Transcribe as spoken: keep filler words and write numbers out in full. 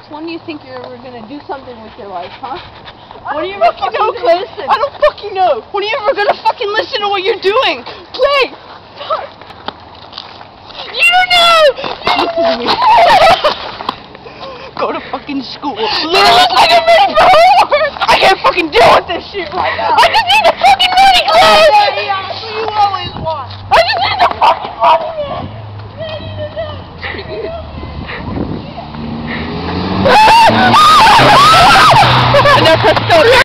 when do you think you're ever gonna do something with your life, huh? When are you ever fucking know, Cliff? I don't fucking know. When are you ever gonna fucking listen to what you're doing? Play! You don't know! Listen to me. Go to fucking school. Learn like a ready for homework! I can't fucking deal with this shit right now. I just need the fucking money, Cliff! Yeah, that's what you always want. I just need the fucking money!